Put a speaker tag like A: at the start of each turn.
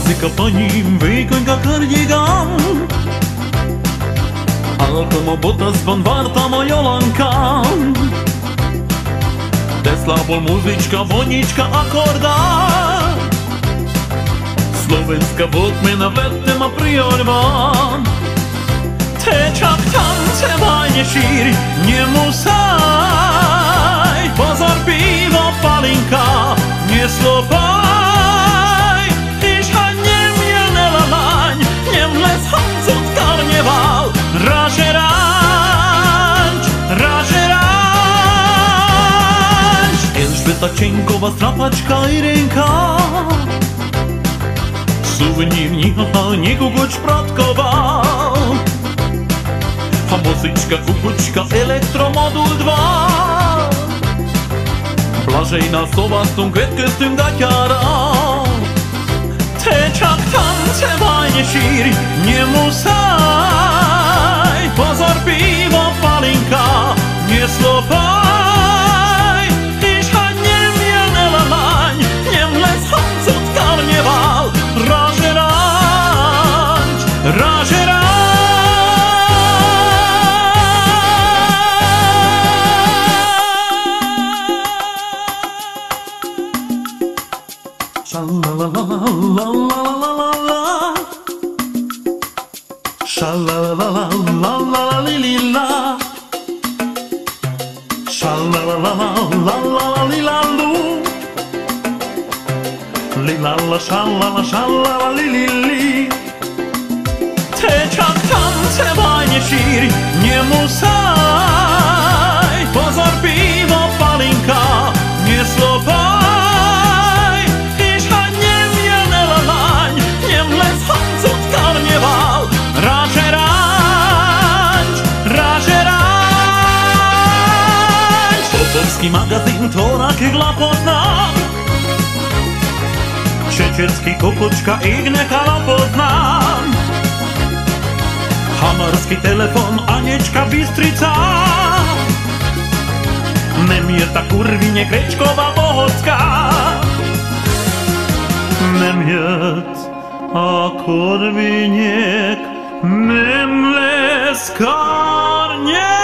A: Klasika paním, výkoňka kardigán. Alkomo Botasban, Vartama Jolanka. Tesla bol muzička, vonička, akordán. Slovenská vodmena, vetema priorván. Tečak tance vajne šíri, nemusaj. Pozor, pivo, palinka, neslopaj. Ižha nemielnela laň, nemles hancot karneval. Ražeranč, ražeranč. Elžbeta Čenková, strapačka Irenka. Suvenírníka, Nekugoč Pratkoval. A mozička, kukučka, elektromodul 2. Blažejná sova s tom kvetke s tým gaťara. Tečak tance vajne šíri, nemusaj. Pozor, pivo, palinka, neslopaj. Ižha nemielnela laň, nemles hancot karneval. Ražeranč, ražeranč. Sha-la-la-la-la-la-la-la-la. Sha-la-la-la-la-la-la-li-li-la. Sha-la-la-la-la-la-la-li-la-lu. Li-la-la, sha-la-la, sha-la-la-li-li-li. Tečak tance vajne šíri, nemusaj. Pozor, pivo, palinka, neslopaj. Ižha nemielnela laň, nemles hancot karneval. Ražeranč, ražeranč. Popovský magazín, to nakydla poznám. Čečerský kokočka, ich nechala poznám. Hamarský telefon, Anečka Bystrica. Nemierta Kurvine, Krečková Bohocká. Nemiert a Kurviniek, Nemleskárne.